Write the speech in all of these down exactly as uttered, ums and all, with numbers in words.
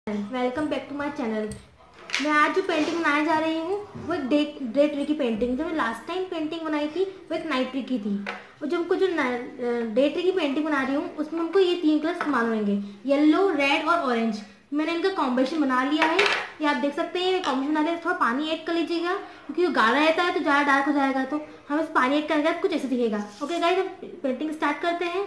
Welcome back to my channel. मैं आज जो पेंटिंग बनाने जा रही हूँ वो एक डे डे ट्री की पेंटिंग। जो मैं लास्ट टाइम पेंटिंग बनाई थी वो एक नाइट ट्री की थी। और जो हमको जो डे ट्री की पेंटिंग बना रही हूँ उसमें हमको ये तीन कलर इस्तेमाल होंगे, येलो, रेड और ऑरेंज। मैंने इनका कॉम्बिनेशन बना लिया है, ये आप देख सकते हैं। कॉम्बिनेशन बना लिया, थोड़ा पानी ऐड कर लीजिएगा क्योंकि वो गाढ़ा रहता है तो ज़्यादा डार्क हो जाएगा, तो हम इस पानी ऐड करेंगे कुछ ऐसे दिखेगा। ओके गाइस, हम पेंटिंग स्टार्ट करते हैं।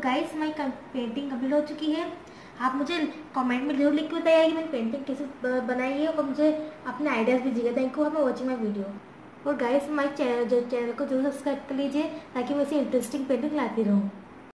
गाइस हमारी पेंटिंग कंप्लीट हो चुकी है। आप मुझे कमेंट में जरूर लिख के बताइए कि मैंने पेंटिंग कैसे बनाई है और मुझे अपने आइडियाज़ दीजिएगा। Thank you for watching my video. और गाइस हमारे चैनल जो चैनल को जरूर सब्सक्राइब कर लीजिए ताकि मैं ऐसी इंटरेस्टिंग पेंटिंग लाती रहूँ।